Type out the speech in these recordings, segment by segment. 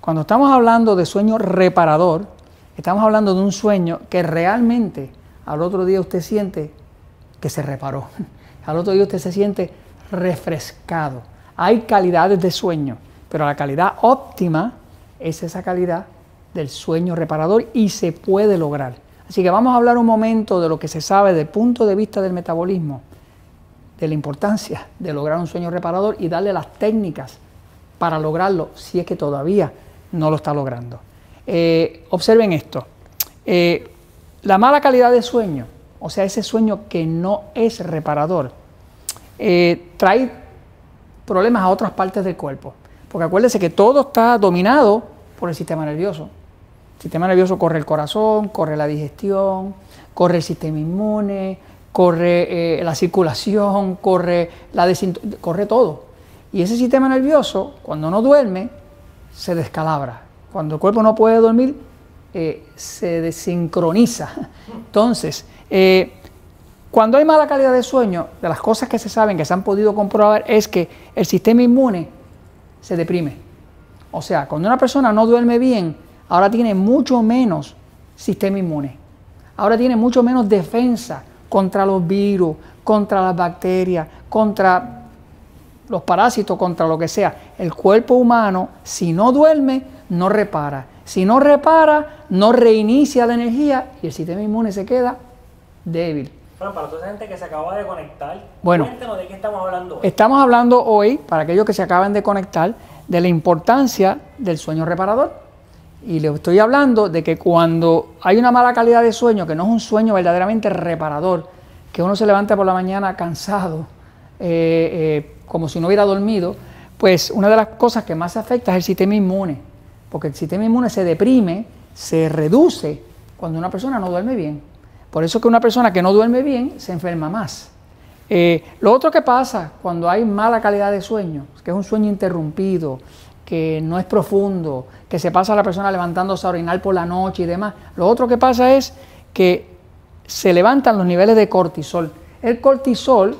Cuando estamos hablando de sueño reparador, estamos hablando de un sueño que realmente al otro día usted siente que se reparó. Al otro día usted se siente refrescado. Hay calidades de sueño, pero la calidad óptima es esa calidad del sueño reparador y se puede lograr. Así que vamos a hablar un momento de lo que se sabe desde el punto de vista del metabolismo, de la importancia de lograr un sueño reparador y darle las técnicas para lograrlo si es que todavía no lo está logrando. Observen esto. La mala calidad de sueño, o sea, ese sueño que no es reparador, trae problemas a otras partes del cuerpo. Porque acuérdense que todo está dominado por el sistema nervioso. El sistema nervioso corre el corazón, corre la digestión, corre el sistema inmune, corre la circulación, corre todo. Y ese sistema nervioso, cuando no duerme, se descalabra. Cuando el cuerpo no puede dormir, se desincroniza. Entonces, cuando hay mala calidad de sueño, de las cosas que se saben, que se han podido comprobar, es que el sistema inmune se deprime. O sea, cuando una persona no duerme bien, ahora tiene mucho menos sistema inmune. Ahora tiene mucho menos defensa contra los virus, contra las bacterias, contra los parásitos, contra lo que sea. El cuerpo humano, si no duerme, no repara. Si no repara, no reinicia la energía y el sistema inmune se queda débil. Bueno, para toda esa gente que se acaba de conectar, bueno, cuéntanos de qué estamos hablando hoy. Estamos hablando hoy, para aquellos que se acaban de conectar, de la importancia del sueño reparador. Y les estoy hablando de que cuando hay una mala calidad de sueño, que no es un sueño verdaderamente reparador, que uno se levanta por la mañana cansado, como si no hubiera dormido, pues una de las cosas que más afecta es el sistema inmune, porque el sistema inmune se deprime, se reduce cuando una persona no duerme bien. Por eso es que una persona que no duerme bien se enferma más. Lo otro que pasa cuando hay mala calidad de sueño, que es un sueño interrumpido, que no es profundo, que se pasa la persona levantándose a orinar por la noche y demás, lo otro que pasa es que se levantan los niveles de cortisol. El cortisol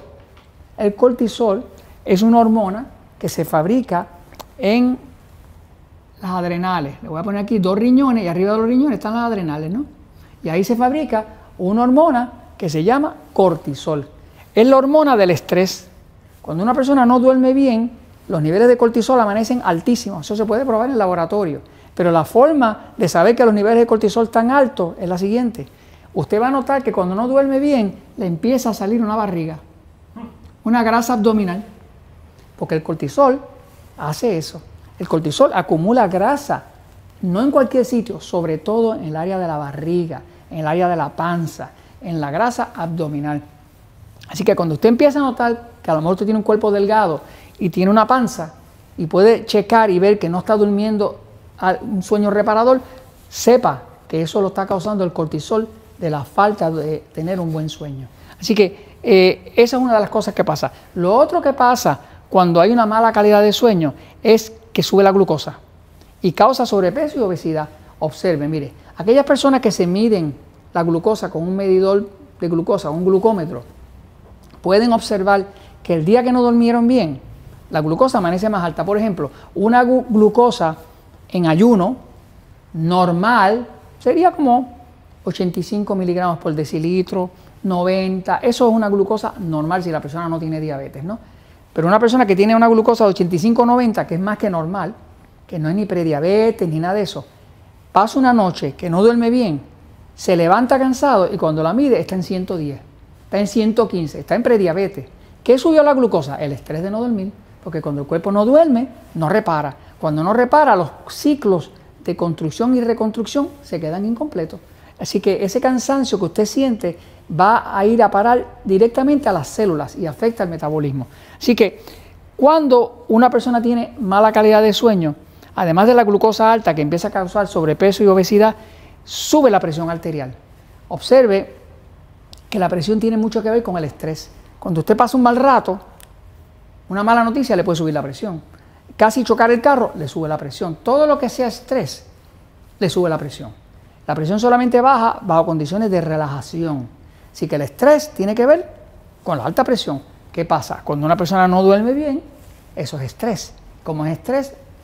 es una hormona que se fabrica en las adrenales. Le voy a poner aquí 2 riñones y arriba de los riñones están las adrenales, ¿no? Y ahí se fabrica una hormona que se llama cortisol. Es la hormona del estrés. Cuando una persona no duerme bien, los niveles de cortisol amanecen altísimos. Eso se puede probar en el laboratorio. Pero la forma de saber que los niveles de cortisol están altos es la siguiente. Usted va a notar que cuando no duerme bien, le empieza a salir una barriga, una grasa abdominal. Porque el cortisol hace eso. El cortisol acumula grasa, no en cualquier sitio, sobre todo en el área de la barriga, en el área de la panza, en la grasa abdominal. Así que cuando usted empieza a notar que a lo mejor usted tiene un cuerpo delgado y tiene una panza y puede checar y ver que no está durmiendo un sueño reparador, sepa que eso lo está causando el cortisol de la falta de tener un buen sueño. Así que esa es una de las cosas que pasa. Lo otro que pasa cuando hay una mala calidad de sueño es que sube la glucosa y causa sobrepeso y obesidad. Observe, mire, aquellas personas que se miden la glucosa con un medidor de glucosa, un glucómetro, pueden observar que el día que no durmieron bien, la glucosa amanece más alta. Por ejemplo, una glucosa en ayuno normal sería como 85 miligramos por decilitro, 90, eso es una glucosa normal si la persona no tiene diabetes, ¿no? Pero una persona que tiene una glucosa de 85-90, que es más que normal, que no es ni prediabetes ni nada de eso, pasa una noche que no duerme bien, se levanta cansado y cuando la mide está en 110, está en 115, está en prediabetes. ¿Qué subió la glucosa? El estrés de no dormir, porque cuando el cuerpo no duerme, no repara. Cuando no repara, los ciclos de construcción y reconstrucción se quedan incompletos. Así que ese cansancio que usted siente va a ir a parar directamente a las células y afecta el metabolismo. Así que cuando una persona tiene mala calidad de sueño, además de la glucosa alta que empieza a causar sobrepeso y obesidad, sube la presión arterial. Observe que la presión tiene mucho que ver con el estrés. Cuando usted pasa un mal rato, una mala noticia le puede subir la presión. Casi chocar el carro, le sube la presión. Todo lo que sea estrés, le sube la presión. La presión solamente baja bajo condiciones de relajación. Así que el estrés tiene que ver con la alta presión. ¿Qué pasa? Cuando una persona no duerme bien, eso es estrés. Como es estrés,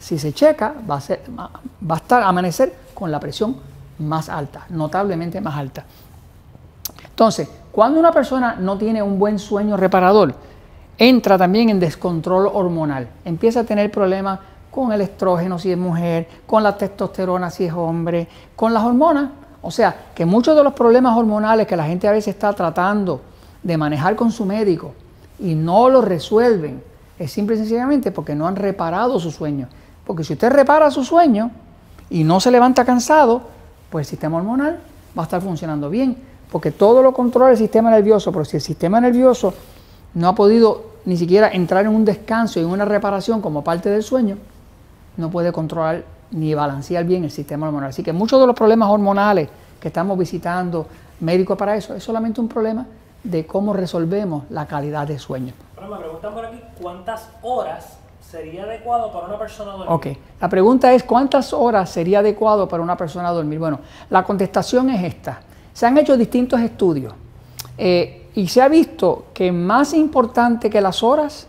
si se checa, va a estar amanecer con la presión más alta, notablemente más alta. Entonces, cuando una persona no tiene un buen sueño reparador, entra también en descontrol hormonal. Empieza a tener problemas con el estrógeno si es mujer, con la testosterona si es hombre, con las hormonas. O sea, que muchos de los problemas hormonales que la gente a veces está tratando de manejar con su médico y no lo resuelven, es simple y sencillamente porque no han reparado su sueño. Porque si usted repara su sueño y no se levanta cansado, pues el sistema hormonal va a estar funcionando bien, porque todo lo controla el sistema nervioso, pero si el sistema nervioso no ha podido ni siquiera entrar en un descanso y en una reparación como parte del sueño, no puede controlar ni balancear bien el sistema hormonal. Así que muchos de los problemas hormonales que estamos visitando médicos para eso es solamente un problema de cómo resolvemos la calidad de sueño. Pero me preguntan por aquí, ¿cuántas horas sería adecuado para una persona dormir? Ok, la pregunta es ¿cuántas horas sería adecuado para una persona dormir? Bueno, la contestación es esta. Se han hecho distintos estudios y se ha visto que más importante que las horas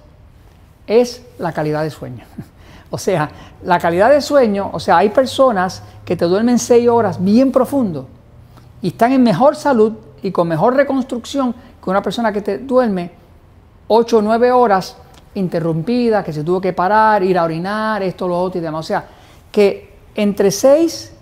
es la calidad de sueño. O sea, la calidad de sueño, o sea, hay personas que te duermen 6 horas bien profundo y están en mejor salud y con mejor reconstrucción que una persona que te duerme 8 o 9 horas interrumpida, que se tuvo que parar, ir a orinar, esto, lo otro y demás. O sea, que entre 6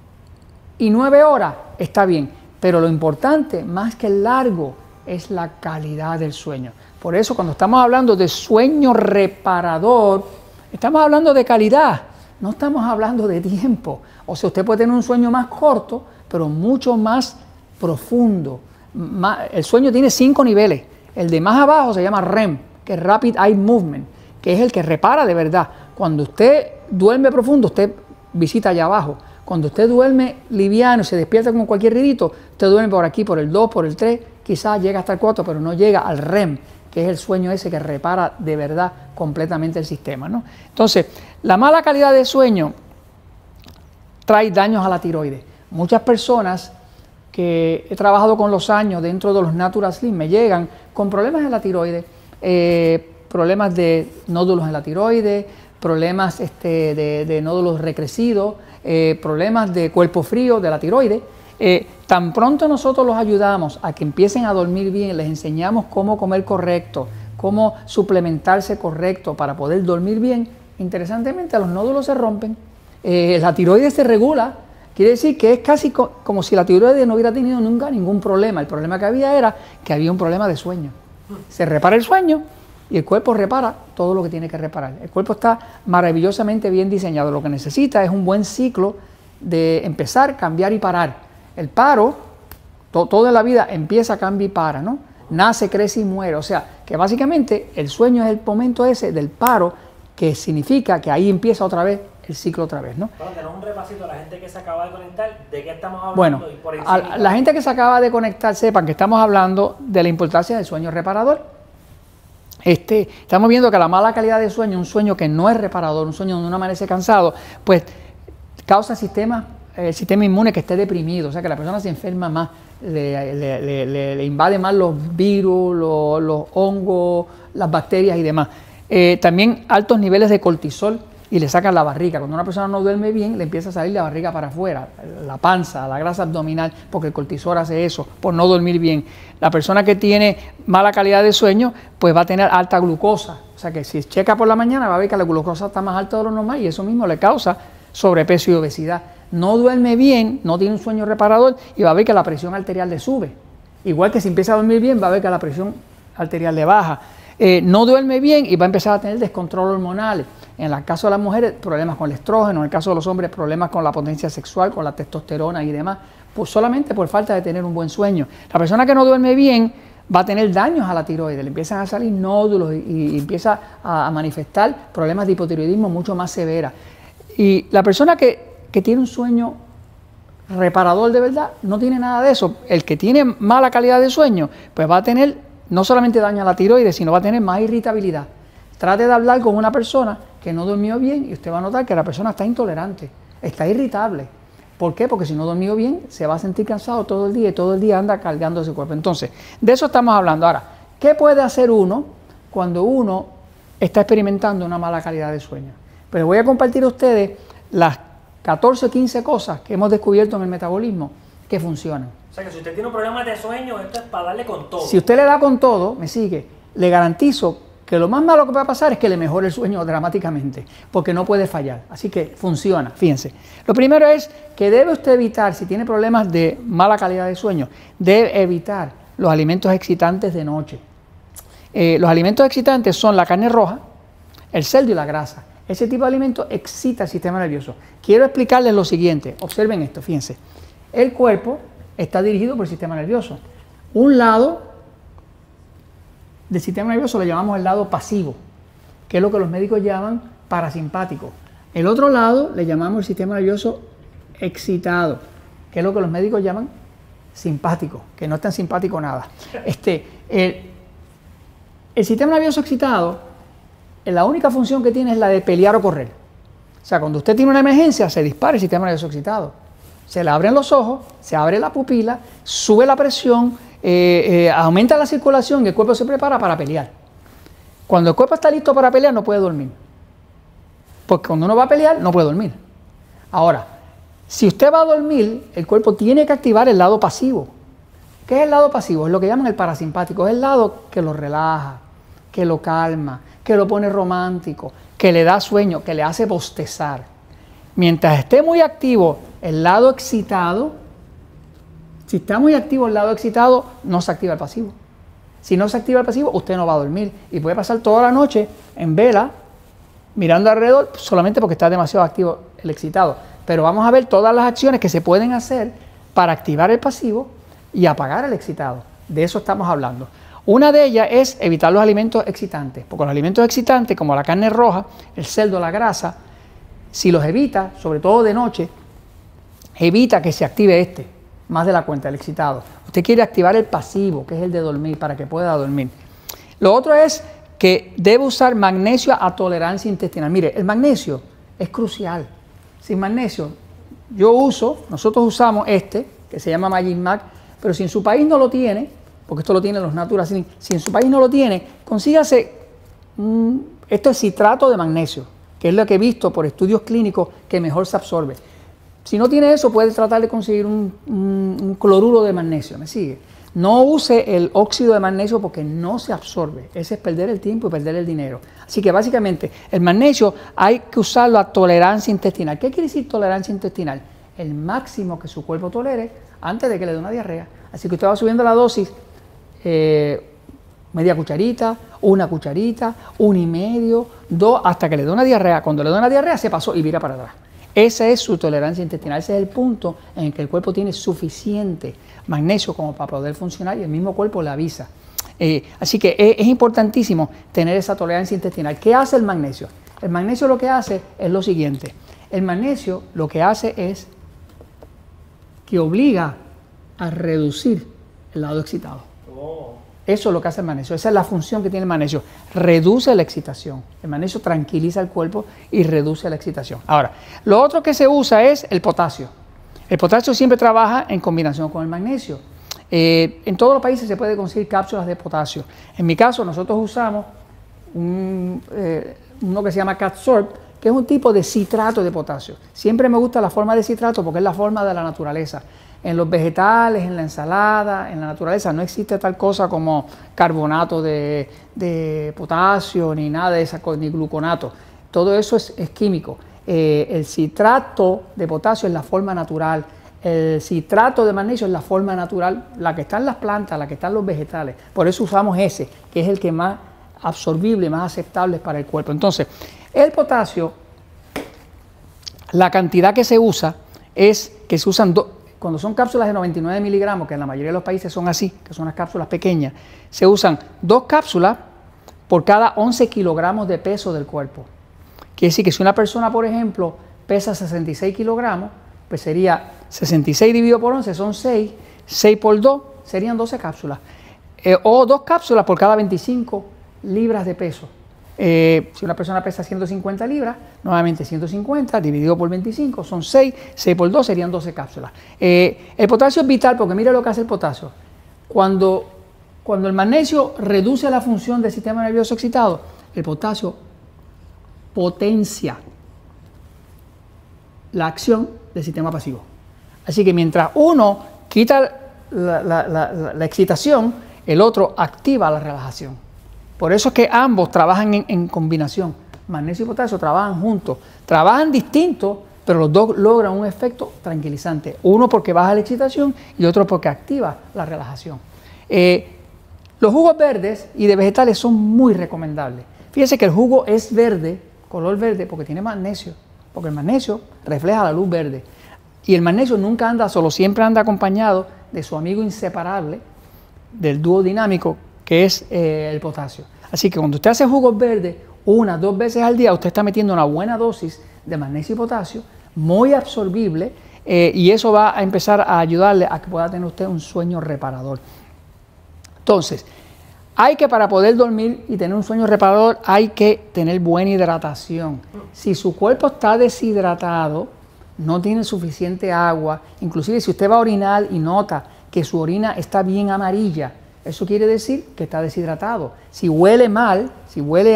y 9 horas está bien, pero lo importante, más que el largo, es la calidad del sueño. Por eso, cuando estamos hablando de sueño reparador, estamos hablando de calidad, no estamos hablando de tiempo. O sea, usted puede tener un sueño más corto, pero mucho más profundo. El sueño tiene 5 niveles. El de más abajo se llama REM, que es Rapid Eye Movement, que es el que repara de verdad. Cuando usted duerme profundo, usted visita allá abajo. Cuando usted duerme liviano y se despierta con cualquier ruidito, usted duerme por aquí, por el 2, por el 3, quizás llega hasta el 4, pero no llega al REM, que es el sueño ese que repara de verdad completamente el sistema, ¿no? Entonces, la mala calidad de sueño trae daños a la tiroides. Muchas personas que he trabajado con los años dentro de los Natural Slim me llegan con problemas en la tiroides, problemas de nódulos en la tiroides, problemas de nódulos recrecidos, problemas de cuerpo frío de la tiroides. Tan pronto nosotros los ayudamos a que empiecen a dormir bien, les enseñamos cómo comer correcto, cómo suplementarse correcto para poder dormir bien, interesantemente los nódulos se rompen, la tiroides se regula. Quiere decir que es casi como si la tiroides no hubiera tenido nunca ningún problema. El problema que había era que había un problema de sueño. Se repara el sueño y el cuerpo repara todo lo que tiene que reparar. El cuerpo está maravillosamente bien diseñado. Lo que necesita es un buen ciclo de empezar, cambiar y parar. El paro, toda la vida empieza, cambia y para, ¿no? Nace, crece y muere. O sea, que básicamente el sueño es el momento ese del paro, que significa que ahí empieza otra vez el ciclo otra vez, ¿no? Bueno, tenemos un repasito a la gente que se acaba de conectar, ¿de qué estamos hablando? Bueno, Y por a la gente que se acaba de conectar, sepan que estamos hablando de la importancia del sueño reparador. Estamos viendo que la mala calidad de sueño, un sueño que no es reparador, un sueño donde uno amanece cansado, pues causa el sistema inmune que esté deprimido, o sea que la persona se enferma más, le invade más los virus, los hongos, las bacterias y demás. También altos niveles de cortisol y le sacan la barriga. Cuando una persona no duerme bien, le empieza a salir la barriga para afuera, la panza, la grasa abdominal, porque el cortisol hace eso, por no dormir bien. La persona que tiene mala calidad de sueño, pues va a tener alta glucosa. O sea que si checa por la mañana, va a ver que la glucosa está más alta de lo normal y eso mismo le causa sobrepeso y obesidad. No duerme bien, no tiene un sueño reparador y va a ver que la presión arterial le sube. Igual que si empieza a dormir bien, va a ver que la presión arterial le baja. No duerme bien y va a empezar a tener descontrol hormonal. En el caso de las mujeres, problemas con el estrógeno, en el caso de los hombres, problemas con la potencia sexual, con la testosterona y demás, pues solamente por falta de tener un buen sueño. La persona que no duerme bien va a tener daños a la tiroides, le empiezan a salir nódulos y empieza a manifestar problemas de hipotiroidismo mucho más severas. Y la persona que tiene un sueño reparador de verdad, no tiene nada de eso. El que tiene mala calidad de sueño, pues va a tener no solamente daño a la tiroides, sino va a tener más irritabilidad. Trate de hablar con una persona que no durmió bien y usted va a notar que la persona está intolerante, está irritable. ¿Por qué? Porque si no durmió bien, se va a sentir cansado todo el día y todo el día anda cargando ese cuerpo. Entonces, de eso estamos hablando. Ahora, ¿qué puede hacer uno cuando uno está experimentando una mala calidad de sueño? Pero voy a compartir a ustedes las 14 o 15 cosas que hemos descubierto en el metabolismo que funcionan. O sea que si usted tiene un problema de sueño, esto es para darle con todo. Si usted le da con todo, me sigue, le garantizo que lo más malo que puede pasar es que le mejore el sueño dramáticamente, porque no puede fallar. Así que funciona, fíjense. Lo primero es que debe usted evitar, si tiene problemas de mala calidad de sueño, debe evitar los alimentos excitantes de noche. Los alimentos excitantes son la carne roja, el cerdo y la grasa. Ese tipo de alimentos excita el sistema nervioso. Quiero explicarles lo siguiente. Observen esto, fíjense. El cuerpo está dirigido por el sistema nervioso. Un lado del sistema nervioso lo llamamos el lado pasivo, que es lo que los médicos llaman parasimpático. El otro lado le llamamos el sistema nervioso excitado, que es lo que los médicos llaman simpático, que no es tan simpático nada. El sistema nervioso excitado, la única función que tiene es la de pelear o correr. O sea, cuando usted tiene una emergencia, se dispara el sistema nervioso excitado. Se le abren los ojos, se abre la pupila, sube la presión, aumenta la circulación y el cuerpo se prepara para pelear. Cuando el cuerpo está listo para pelear, no puede dormir. Porque cuando uno va a pelear, no puede dormir. Ahora, si usted va a dormir, el cuerpo tiene que activar el lado pasivo. ¿Qué es el lado pasivo? Es lo que llaman el parasimpático. Es el lado que lo relaja, que lo calma, que lo pone romántico, que le da sueño, que le hace bostezar. Mientras esté muy activo el lado excitado, si está muy activo el lado excitado, no se activa el pasivo. Si no se activa el pasivo, usted no va a dormir y puede pasar toda la noche en vela, mirando alrededor, solamente porque está demasiado activo el excitado. Pero vamos a ver todas las acciones que se pueden hacer para activar el pasivo y apagar el excitado. De eso estamos hablando. Una de ellas es evitar los alimentos excitantes, porque los alimentos excitantes, como la carne roja, el cerdo, la grasa, si los evita, sobre todo de noche, evita que se active más de la cuenta, el excitado. Usted quiere activar el pasivo, que es el de dormir, para que pueda dormir. Lo otro es que debe usar magnesio a tolerancia intestinal. Mire, el magnesio es crucial. Sin magnesio, nosotros usamos que se llama Magic Mag, pero si en su país no lo tiene, porque esto lo tienen los Natural Slim, si en su país no lo tiene, consígase, esto es citrato de magnesio, que es lo que he visto por estudios clínicos que mejor se absorbe. Si no tiene eso, puede tratar de conseguir un cloruro de magnesio, ¿me sigue? No use el óxido de magnesio porque no se absorbe. Ese es perder el tiempo y perder el dinero. Así que básicamente el magnesio hay que usarlo a tolerancia intestinal. ¿Qué quiere decir tolerancia intestinal? El máximo que su cuerpo tolere antes de que le dé una diarrea. Así que usted va subiendo la dosis, media cucharita, una cucharita, 1,5, 2, hasta que le dé una diarrea. Cuando le dé una diarrea se pasó y vira para atrás. Esa es su tolerancia intestinal, ese es el punto en el que el cuerpo tiene suficiente magnesio como para poder funcionar y el mismo cuerpo le avisa. Así que es importantísimo tener esa tolerancia intestinal. ¿Qué hace el magnesio? El magnesio lo que hace es lo siguiente. El magnesio lo que hace es que obliga a reducir el lado excitado. Eso es lo que hace el magnesio, esa es la función que tiene el magnesio, reduce la excitación. El magnesio tranquiliza el cuerpo y reduce la excitación. Ahora, lo otro que se usa es el potasio. El potasio siempre trabaja en combinación con el magnesio. En todos los países se puede conseguir cápsulas de potasio. En mi caso, nosotros usamos uno que se llama Catsorb, que es un tipo de citrato de potasio. Siempre me gusta la forma de citrato porque es la forma de la naturaleza. En los vegetales, en la ensalada, en la naturaleza no existe tal cosa como carbonato de potasio, ni nada de esa cosa, ni gluconato. Todo eso es químico. El citrato de potasio es la forma natural. El citrato de magnesio es la forma natural, la que está en las plantas, la que está en los vegetales. Por eso usamos ese, que es el que más absorbible, más aceptable para el cuerpo. Entonces, el potasio, la cantidad que se usa es que se usan cuando son cápsulas de 99 miligramos, que en la mayoría de los países son así, que son las cápsulas pequeñas, se usan 2 cápsulas por cada 11 kilogramos de peso del cuerpo. Quiere decir que si una persona, por ejemplo, pesa 66 kilogramos, pues sería 66 dividido por 11, son 6, 6 por 2, serían 12 cápsulas. O 2 cápsulas por cada 25 libras de peso. Si una persona pesa 150 libras, nuevamente 150 dividido por 25 son 6, 6 por 2 serían 12 cápsulas. El potasio es vital porque mire lo que hace el potasio. Cuando el magnesio reduce la función del sistema nervioso excitado, el potasio potencia la acción del sistema pasivo. Así que mientras uno quita la excitación, el otro activa la relajación. Por eso es que ambos trabajan en combinación. Magnesio y potasio trabajan juntos. Trabajan distintos, pero los dos logran un efecto tranquilizante. Uno porque baja la excitación y otro porque activa la relajación. Los jugos verdes y de vegetales son muy recomendables. Fíjense que el jugo es verde, color verde, porque tiene magnesio. Porque el magnesio refleja la luz verde. Y el magnesio nunca anda solo, siempre anda acompañado de su amigo inseparable, del dúo dinámico, que es el potasio. Así que cuando usted hace jugos verdes, 1 o 2 veces al día, usted está metiendo una buena dosis de magnesio y potasio, muy absorbible, y eso va a empezar a ayudarle a que pueda tener usted un sueño reparador. Entonces, para poder dormir y tener un sueño reparador, hay que tener buena hidratación. Si su cuerpo está deshidratado, no tiene suficiente agua, inclusive si usted va a orinar y nota que su orina está bien amarilla, eso quiere decir que está deshidratado. Si huele mal, si huele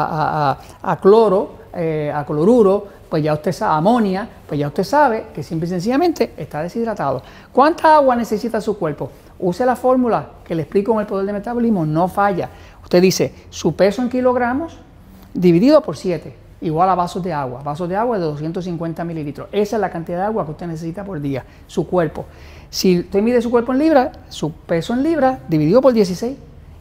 a cloro, a cloruro, pues ya usted sabe, amonia, pues ya usted sabe que simple y sencillamente está deshidratado. ¿Cuánta agua necesita su cuerpo? Use la fórmula que le explico en el poder de metabolismo, no falla. Usted dice su peso en kilogramos dividido por 7, igual a vasos de agua. Vasos de agua de 250 mililitros. Esa es la cantidad de agua que usted necesita por día, su cuerpo. Si usted mide su cuerpo en libras, su peso en libras dividido por 16,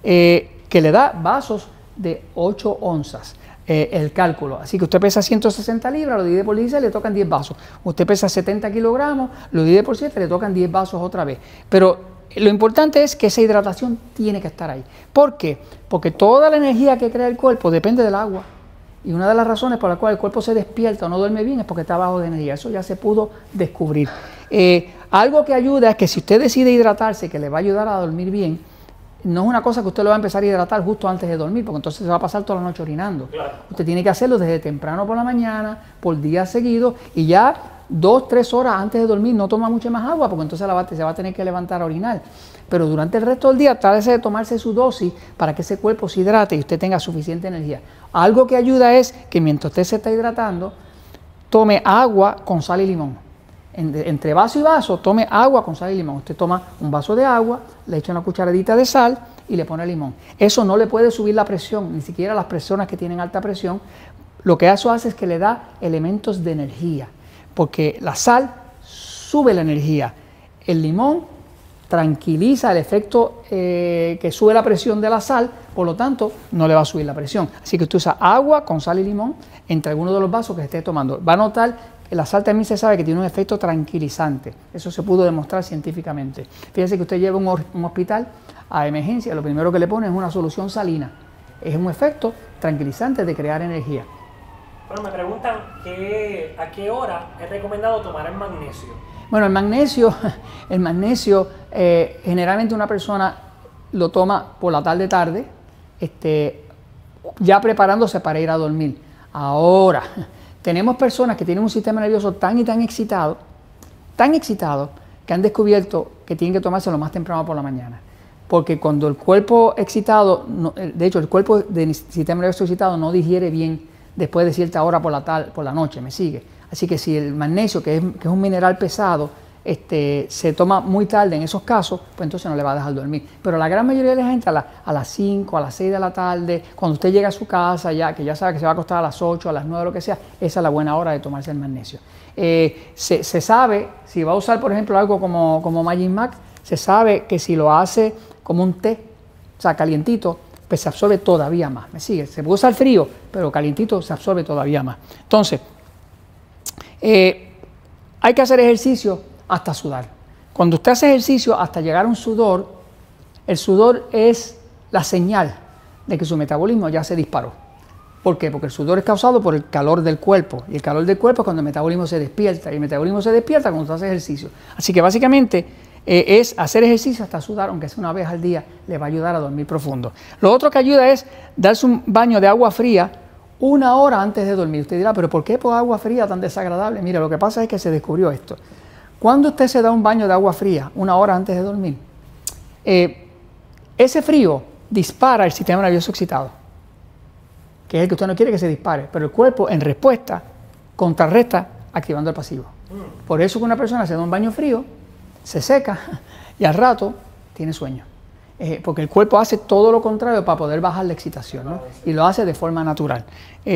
que le da vasos de 8 onzas. El cálculo. Así que usted pesa 160 libras, lo divide por 16, le tocan 10 vasos. Usted pesa 70 kilogramos, lo divide por 7, le tocan 10 vasos otra vez. Pero lo importante es que esa hidratación tiene que estar ahí. ¿Por qué? Porque toda la energía que crea el cuerpo depende del agua. Y una de las razones por las cuales el cuerpo se despierta o no duerme bien es porque está bajo de energía. Eso ya se pudo descubrir. Algo que ayuda es que si usted decide hidratarse, que le va a ayudar a dormir bien, no es una cosa que usted lo va a empezar a hidratar justo antes de dormir, porque entonces se va a pasar toda la noche orinando. Claro. Usted tiene que hacerlo desde temprano por la mañana, por días seguidos, y ya 2 o 3 horas antes de dormir no toma mucha más agua, porque entonces se va a tener que levantar a orinar. Pero durante el resto del día trate de tomarse su dosis para que ese cuerpo se hidrate y usted tenga suficiente energía. Algo que ayuda es que mientras usted se está hidratando, tome agua con sal y limón. Entre vaso y vaso, tome agua con sal y limón. Usted toma un vaso de agua, le echa una cucharadita de sal y le pone limón. Eso no le puede subir la presión, ni siquiera a las personas que tienen alta presión. Lo que eso hace es que le da elementos de energía, porque la sal sube la energía. El limón tranquiliza el efecto que sube la presión de la sal, por lo tanto no le va a subir la presión. Así que usted usa agua con sal y limón entre algunos de los vasos que esté tomando. Va a notar que la sal también se sabe que tiene un efecto tranquilizante. Eso se pudo demostrar científicamente. Fíjese que usted lleva un hospital a emergencia, lo primero que le pone es una solución salina. Es un efecto tranquilizante de crear energía. Bueno, me preguntan a qué hora es recomendado tomar el magnesio. Bueno, el magnesio generalmente una persona lo toma por la tarde, ya preparándose para ir a dormir. Ahora, tenemos personas que tienen un sistema nervioso tan y tan excitado, que han descubierto que tienen que tomarse lo más temprano por la mañana. Porque cuando el cuerpo excitado, de hecho el cuerpo del sistema nervioso excitado no digiere bien después de cierta hora por la noche, ¿me sigue? Así que si el magnesio, que es un mineral pesado, se toma muy tarde en esos casos, pues entonces no le va a dejar dormir. Pero la gran mayoría de la gente a las 5, a las 6 de la tarde, cuando usted llega a su casa, que ya sabe que se va a acostar a las 8, a las 9, lo que sea, esa es la buena hora de tomarse el magnesio. Se sabe, si va a usar por ejemplo algo como Magic Max, se sabe que si lo hace como un té, o sea, calientito, pues se absorbe todavía más. ¿Me sigue? Se puede usar frío, pero calientito se absorbe todavía más. Entonces, hay que hacer ejercicio hasta sudar. Cuando usted hace ejercicio hasta llegar a un sudor, el sudor es la señal de que su metabolismo ya se disparó. ¿Por qué? Porque el sudor es causado por el calor del cuerpo, y el calor del cuerpo es cuando el metabolismo se despierta, y el metabolismo se despierta cuando usted hace ejercicio. Así que básicamente es hacer ejercicio hasta sudar, aunque sea una vez al día, le va a ayudar a dormir profundo. Lo otro que ayuda es darse un baño de agua fría 1 hora antes de dormir. Usted dirá, ¿pero por qué por agua fría tan desagradable? Mire, lo que pasa es que se descubrió esto. Cuando usted se da un baño de agua fría 1 hora antes de dormir, ese frío dispara el sistema nervioso excitado, que es el que usted no quiere que se dispare, pero el cuerpo en respuesta contrarresta activando el pasivo. Por eso que una persona se da un baño frío, se seca y al rato tiene sueño. Porque el cuerpo hace todo lo contrario para poder bajar la excitación, ¿no? Y lo hace de forma natural.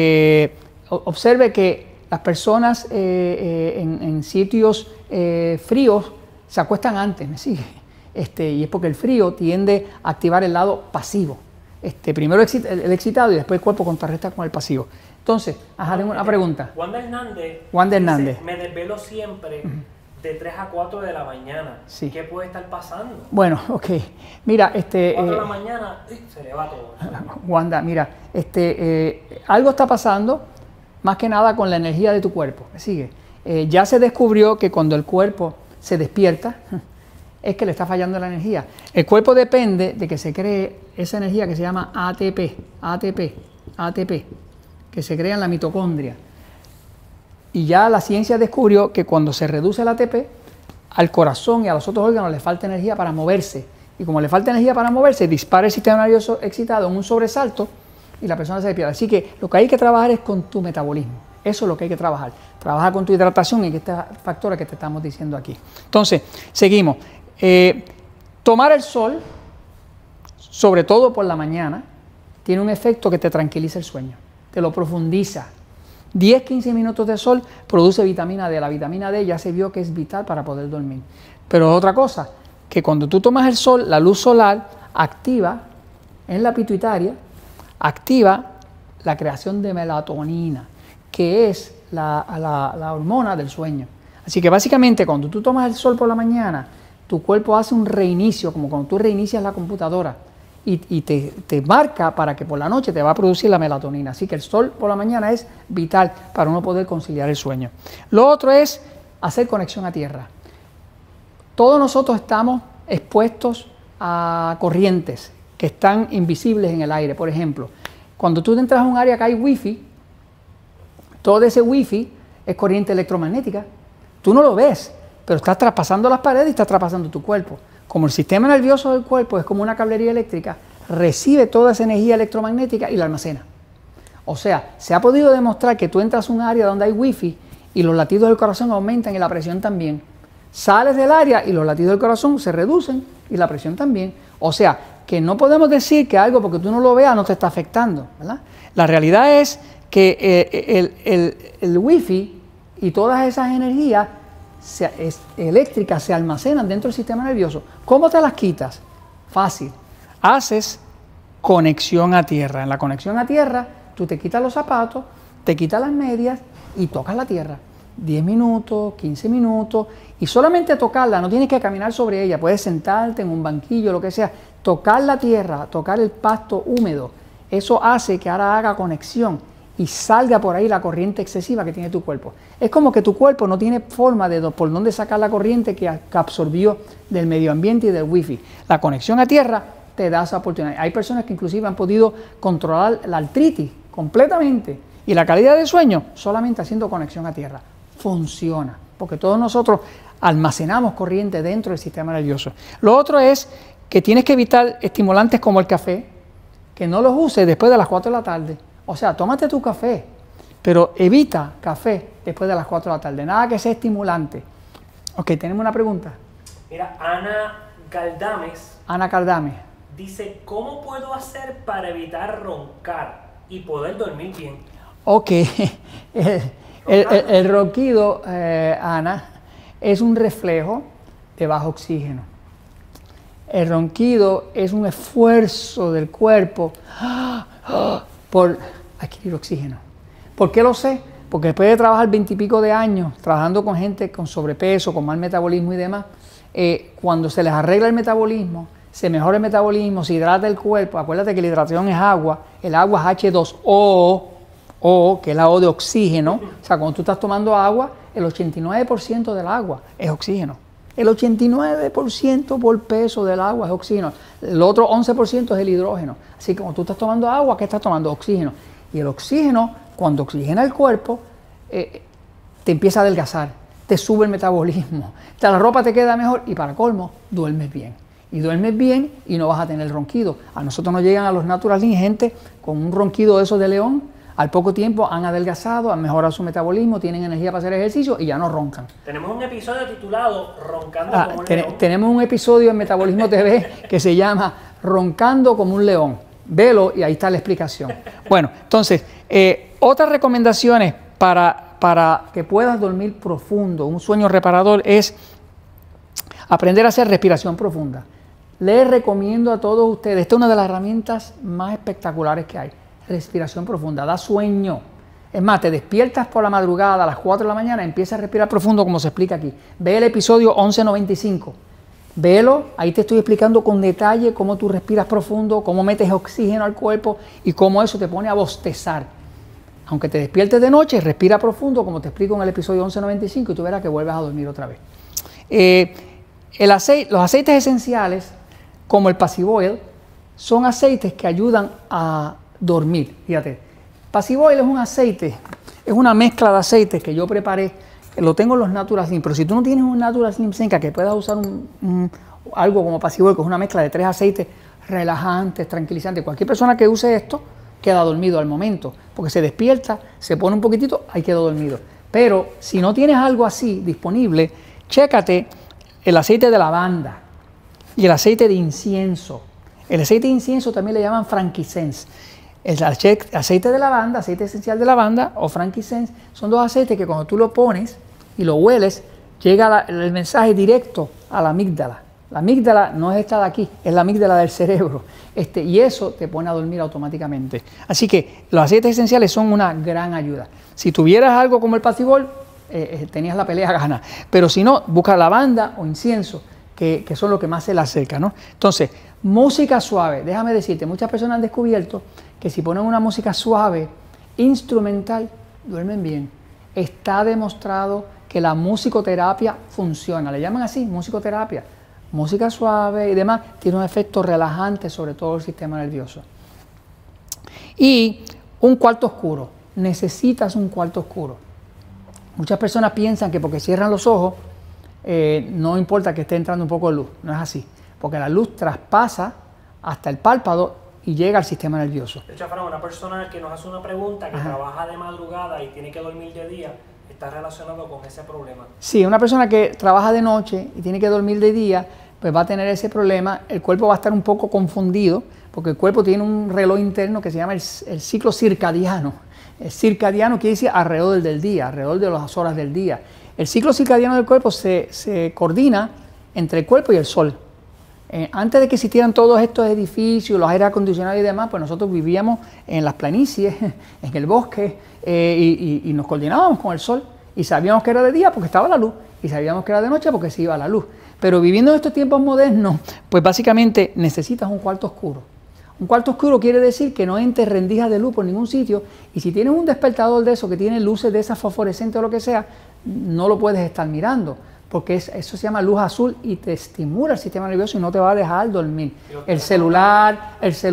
Observe que las personas en sitios fríos se acuestan antes, ¿me sigue? Y es porque el frío tiende a activar el lado pasivo. Primero el excitado y después el cuerpo contrarresta con el pasivo. Entonces, tengo una pregunta. Wanda Hernández dice, me desvelo siempre de 3 a 4 de la mañana. Sí. ¿Qué puede estar pasando? Bueno, ok. Mira, 4 de la mañana se le va todo. Wanda, mira, algo está pasando más que nada con la energía de tu cuerpo. ¿Me sigue? Ya se descubrió que cuando el cuerpo se despierta, es que le está fallando la energía. El cuerpo depende de que se cree esa energía que se llama ATP, que se crea en la mitocondria. Y ya la ciencia descubrió que cuando se reduce el ATP, al corazón y a los otros órganos le falta energía para moverse. Y como le falta energía para moverse, dispara el sistema nervioso excitado en un sobresalto y la persona se despierta. Así que lo que hay que trabajar es con tu metabolismo. Eso es lo que hay que trabajar. Trabaja con tu hidratación y estos factores que te estamos diciendo aquí. Entonces, seguimos. Tomar el sol, sobre todo por la mañana, tiene un efecto que te tranquiliza el sueño, te lo profundiza. 10-15 minutos de sol produce vitamina D. La vitamina D ya se vio que es vital para poder dormir. Pero otra cosa, que cuando tú tomas el sol, la luz solar activa en la pituitaria, activa la creación de melatonina, que es la hormona del sueño. Así que básicamente cuando tú tomas el sol por la mañana, tu cuerpo hace un reinicio, como cuando tú reinicias la computadora, y te marca para que por la noche te va a producir la melatonina. Así que el sol por la mañana es vital para uno poder conciliar el sueño. Lo otro es hacer conexión a tierra. Todos nosotros estamos expuestos a corrientes que están invisibles en el aire. Por ejemplo, cuando tú entras a un área que hay wifi, todo ese wifi es corriente electromagnética. Tú no lo ves, pero estás traspasando las paredes y estás traspasando tu cuerpo. Como el sistema nervioso del cuerpo es como una cablería eléctrica, recibe toda esa energía electromagnética y la almacena. O sea, se ha podido demostrar que tú entras a un área donde hay wifi y los latidos del corazón aumentan y la presión también. Sales del área y los latidos del corazón se reducen y la presión también. O sea, que no podemos decir que algo porque tú no lo veas no te está afectando, ¿verdad? La realidad es que el wifi y todas esas energías eléctricas se almacenan dentro del sistema nervioso. ¿Cómo te las quitas? Fácil. Haces conexión a tierra. En la conexión a tierra, tú te quitas los zapatos, te quitas las medias y tocas la tierra. 10 minutos, 15 minutos, y solamente tocarla, no tienes que caminar sobre ella, puedes sentarte en un banquillo, lo que sea, tocar la tierra, tocar el pasto húmedo, eso hace que ahora haga conexión y salga por ahí la corriente excesiva que tiene tu cuerpo. Es como que tu cuerpo no tiene forma de por dónde sacar la corriente que absorbió del medio ambiente y del wifi. La conexión a tierra te da esa oportunidad. Hay personas que inclusive han podido controlar la artritis completamente y la calidad de sueño solamente haciendo conexión a tierra. Funciona, porque todos nosotros almacenamos corriente dentro del sistema nervioso. Lo otro es que tienes que evitar estimulantes como el café, que no los uses después de las 4 de la tarde. O sea, tómate tu café, pero evita café después de las 4 de la tarde. Nada que sea estimulante. Ok, tenemos una pregunta. Mira, Ana Caldames dice, ¿cómo puedo hacer para evitar roncar y poder dormir bien? Ok, el ronquido, Ana, es un reflejo de bajo oxígeno. El ronquido es un esfuerzo del cuerpo por adquirir oxígeno. ¿Por qué lo sé? Porque después de trabajar 20 y pico de años trabajando con gente con sobrepeso, con mal metabolismo y demás, cuando se les arregla el metabolismo, se mejora el metabolismo, se hidrata el cuerpo. Acuérdate que la hidratación es agua, el agua es H2O, que es la O de oxígeno. O sea, cuando tú estás tomando agua, el 89% del agua es oxígeno. El 89% por peso del agua es oxígeno. El otro 11% es el hidrógeno. Así que cuando tú estás tomando agua, ¿qué estás tomando? Oxígeno. Y el oxígeno, cuando oxigena el cuerpo, te empieza a adelgazar, te sube el metabolismo, la ropa te queda mejor y para colmo, duermes bien. Y duermes bien y no vas a tener ronquido. A nosotros nos llegan a los Natural Lean gente con un ronquido de esos de león, al poco tiempo han adelgazado, han mejorado su metabolismo, tienen energía para hacer ejercicio y ya no roncan. Tenemos un episodio titulado Roncando como un león. Tenemos un episodio en Metabolismo TV que se llama Roncando como un león. Velo y ahí está la explicación. Bueno, entonces, otras recomendaciones para que puedas dormir profundo, un sueño reparador, es aprender a hacer respiración profunda. Les recomiendo a todos ustedes, esta es una de las herramientas más espectaculares que hay, respiración profunda, da sueño. Es más, te despiertas por la madrugada a las 4 de la mañana, empiezas a respirar profundo como se explica aquí. Ve el episodio 1195, velo, ahí te estoy explicando con detalle cómo tú respiras profundo, cómo metes oxígeno al cuerpo y cómo eso te pone a bostezar. Aunque te despiertes de noche, respira profundo como te explico en el episodio 1195 y tú verás que vuelves a dormir otra vez. Los aceites esenciales, como el Passive Oil, son aceites que ayudan a dormir. Fíjate, Passive Oil es un aceite, es una mezcla de aceites que yo preparé, que lo tengo en los Natural Slim, pero si tú no tienes un Natural Slim Senka que puedas usar algo como Passive Oil, que es una mezcla de 3 aceites relajantes, tranquilizantes, cualquier persona que use esto queda dormido al momento, porque se despierta, se pone un poquitito, ahí quedó dormido. Pero si no tienes algo así disponible, chécate el aceite de lavanda y el aceite de incienso. El aceite de incienso también le llaman frankincense. El aceite de lavanda, aceite esencial de lavanda o frankincense, son dos aceites que cuando tú lo pones y lo hueles, llega el mensaje directo a la amígdala. La amígdala no es esta de aquí, es la amígdala del cerebro. Y eso te pone a dormir automáticamente. Así que los aceites esenciales son una gran ayuda. Si tuvieras algo como el Passive Oil, tenías la pelea gana. Pero si no, busca lavanda o incienso, que son los que más se le acerca, ¿no? Entonces, música suave. Déjame decirte, muchas personas han descubierto que si ponen una música suave, instrumental, duermen bien. Está demostrado que la musicoterapia funciona. Le llaman así, musicoterapia. Música suave y demás tiene un efecto relajante sobre todo el sistema nervioso. Y un cuarto oscuro. Necesitas un cuarto oscuro. Muchas personas piensan que porque cierran los ojos no importa que esté entrando un poco de luz. No es así, porque la luz traspasa hasta el párpado y llega al sistema nervioso. De hecho, Fran, una persona que nos hace una pregunta, que trabaja de madrugada y tiene que dormir de día, está relacionado con ese problema. Sí, una persona que trabaja de noche y tiene que dormir de día, pues va a tener ese problema. El cuerpo va a estar un poco confundido, porque el cuerpo tiene un reloj interno que se llama el ciclo circadiano. El circadiano quiere decir alrededor del día, alrededor de las horas del día. El ciclo circadiano del cuerpo se coordina entre el cuerpo y el sol. Antes de que existieran todos estos edificios, los aire acondicionados y demás, pues nosotros vivíamos en las planicies, en el bosque, y nos coordinábamos con el sol. Y sabíamos que era de día porque estaba la luz, y sabíamos que era de noche porque se iba la luz. Pero viviendo en estos tiempos modernos, pues básicamente necesitas un cuarto oscuro. Un cuarto oscuro quiere decir que no entre rendijas de luz por ningún sitio, y si tienes un despertador de eso que tiene luces de esas fosforescentes o lo que sea, no lo puedes estar mirando, porque eso se llama luz azul y te estimula el sistema nervioso y no te va a dejar dormir. El celular,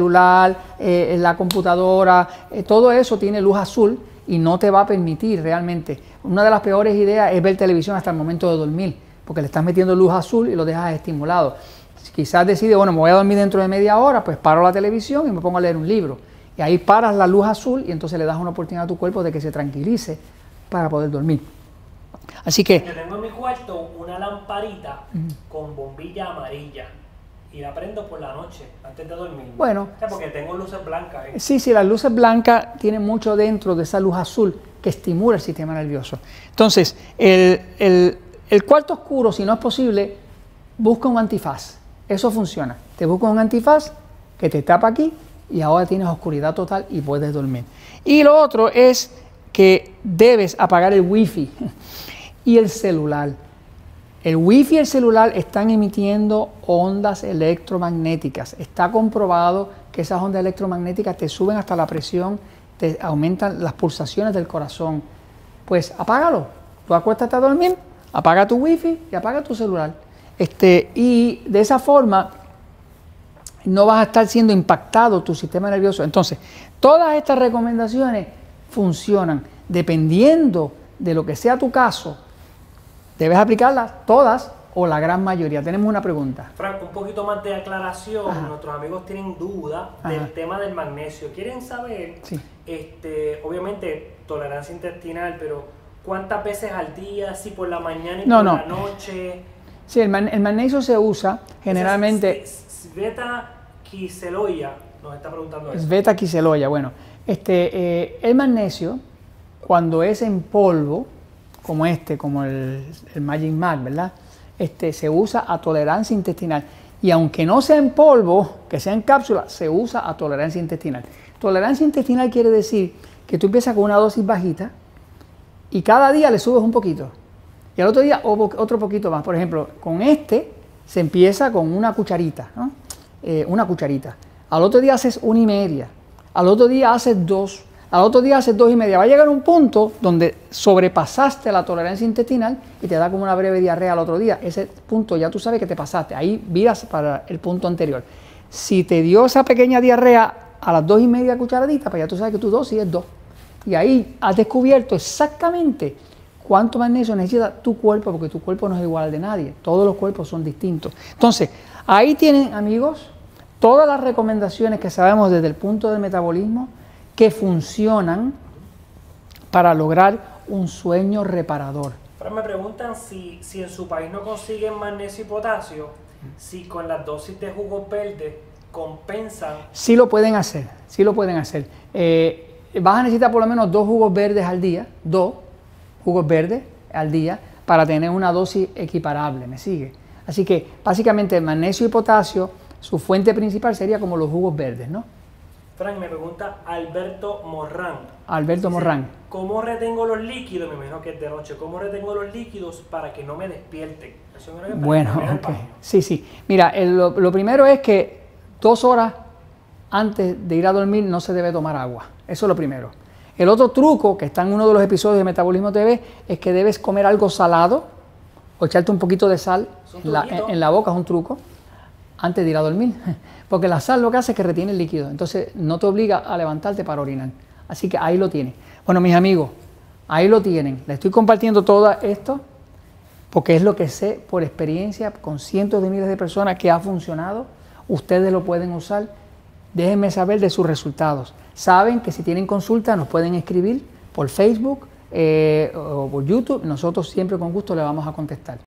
la computadora, todo eso tiene luz azul y no te va a permitir realmente. Una de las peores ideas es ver televisión hasta el momento de dormir, porque le estás metiendo luz azul y lo dejas estimulado. Quizás decide, bueno, me voy a dormir dentro de media hora, pues paro la televisión y me pongo a leer un libro. Y ahí paras la luz azul y entonces le das una oportunidad a tu cuerpo de que se tranquilice para poder dormir. Así que... Yo tengo en mi cuarto una lamparita con bombilla amarilla y la prendo por la noche antes de dormir. Bueno... O sea, porque tengo luces blancas. Sí, las luces blancas tienen mucho dentro de esa luz azul que estimula el sistema nervioso. Entonces, el cuarto oscuro, si no es posible, busca un antifaz. Eso funciona. Te buscas un antifaz que te tapa aquí y ahora tienes oscuridad total y puedes dormir. Y lo otro es que debes apagar el wifi y el celular. El wifi y el celular están emitiendo ondas electromagnéticas. Está comprobado que esas ondas electromagnéticas te suben hasta la presión, te aumentan las pulsaciones del corazón. Pues apágalo. Tú acuéstate a dormir, apaga tu wifi y apaga tu celular. Y de esa forma no vas a estar siendo impactado tu sistema nervioso. Entonces, todas estas recomendaciones funcionan. Dependiendo de lo que sea tu caso, debes aplicarlas todas o la gran mayoría. Tenemos una pregunta. Frank, un poquito más de aclaración. Ajá. Nuestros amigos tienen duda del tema del magnesio. Quieren saber, Sí. Obviamente, tolerancia intestinal, pero ¿cuántas veces al día? Si por la mañana y No, por no. la noche. Sí, el magnesio se usa generalmente... Sveta Kiseloya nos está preguntando eso. Sveta Kiseloya, bueno. El magnesio, cuando es en polvo, como el Magic Mag, ¿verdad? Se usa a tolerancia intestinal. Y aunque no sea en polvo, que sea en cápsula, se usa a tolerancia intestinal. Tolerancia intestinal quiere decir que tú empiezas con una dosis bajita y cada día le subes un poquito. Y al otro día otro poquito más. Por ejemplo, con se empieza con una cucharita, ¿no? Una cucharita. Al otro día haces 1,5. Al otro día haces 2. Al otro día haces 2,5. Va a llegar un punto donde sobrepasaste la tolerancia intestinal y te da como una breve diarrea al otro día. Ese punto ya tú sabes que te pasaste. Ahí viras para el punto anterior. Si te dio esa pequeña diarrea a las 2,5 cucharaditas, pues ya tú sabes que tu dosis es 2. Y ahí has descubierto exactamente cuánto magnesio necesita tu cuerpo, porque tu cuerpo no es igual al de nadie. Todos los cuerpos son distintos. Entonces, ahí tienen, amigos, todas las recomendaciones que sabemos desde el punto del metabolismo que funcionan para lograr un sueño reparador. Pero me preguntan si en su país no consiguen magnesio y potasio, si con las dosis de jugos verdes compensan. Sí lo pueden hacer, sí lo pueden hacer. Vas a necesitar por lo menos 2 jugos verdes al día, 2 jugos verdes al día para tener una dosis equiparable, ¿me sigue? Así que básicamente magnesio y potasio, su fuente principal sería como los jugos verdes, ¿no? Frank, me pregunta Alberto Morrán. Alberto Morrán. ¿Cómo retengo los líquidos? Me imagino que es de noche. ¿Cómo retengo los líquidos para que no me despierten? Bueno, ok. Sí. Mira, lo primero es que 2 horas antes de ir a dormir no se debe tomar agua. Eso es lo primero. El otro truco, que está en uno de los episodios de Metabolismo TV, es que debes comer algo salado o echarte un poquito de sal en la boca, es un truco, antes de ir a dormir. Porque la sal lo que hace es que retiene el líquido, entonces no te obliga a levantarte para orinar. Así que ahí lo tienes. Bueno, mis amigos, ahí lo tienen. Les estoy compartiendo todo esto porque es lo que sé por experiencia con cientos de miles de personas que ha funcionado. Ustedes lo pueden usar. Déjenme saber de sus resultados. Saben que si tienen consulta nos pueden escribir por Facebook o por YouTube. Nosotros siempre con gusto le vamos a contestar.